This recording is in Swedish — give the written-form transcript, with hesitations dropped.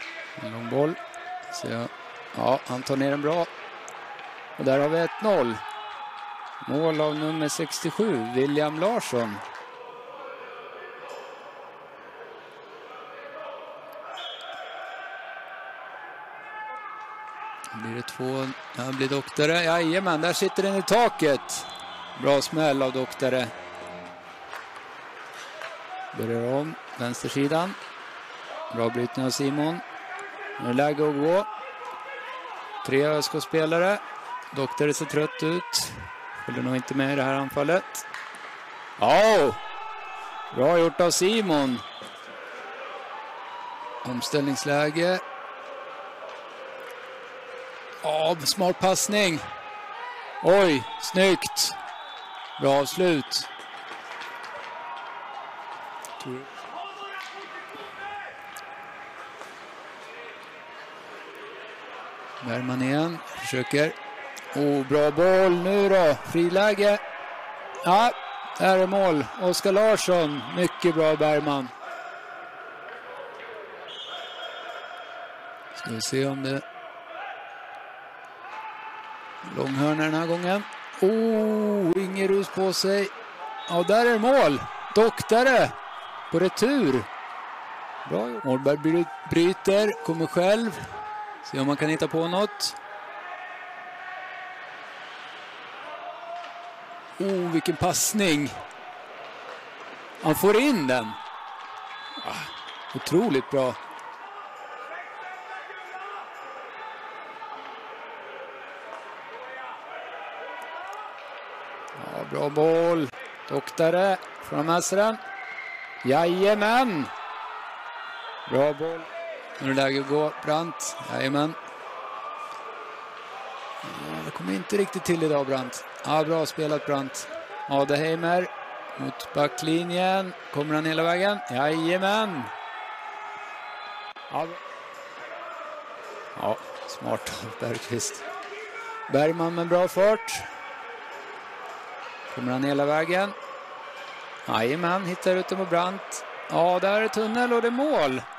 En lång boll. Så ja, han tar ner den bra. Och där har vi 1-0. Mål av nummer 67, William Larsson. Blir det 2? Ja, blir Doktare. Jajamän, där sitter den i taket. Bra smäll av Doktare. Börjar om, vänstersidan. Bra brytning av Simon. Nu är läge att gå. 3 ÖSK-spelare. Doktare ser trött ut. Följer nog inte med i det här anfallet. Ja, bra gjort av Simon. Omställningsläge. Ja, smart passning. Oj, snyggt. Bra avslut. Bergman igen. Försöker. Bra boll nu då. Friläge. Ja, där är mål. Oskar Larsson. Mycket bra Bergman. Ska vi se om det... Långhörna den här gången. Ingen rus på sig. Ja, där är mål. Doktare på retur. Bra. Målberg bryter. Kommer själv. Se om man kan hitta på något. Vilken passning. Han får in den. Otroligt bra. Ja, bra boll. Doktare från mästaren. Jajamän. Bra boll. Nu är det läge att gå. Brandt. Jajamän. Ja, det kommer inte riktigt till idag, Brandt. Ja, bra spelat Brandt. Adeheimer mot backlinjen. Kommer han hela vägen? Jajamän. Ja, smart av Bergqvist. Bergman med bra fart. Kommer han hela vägen? Jajamän, hittar ut mot Brandt. Ja, där är tunnel och det är mål.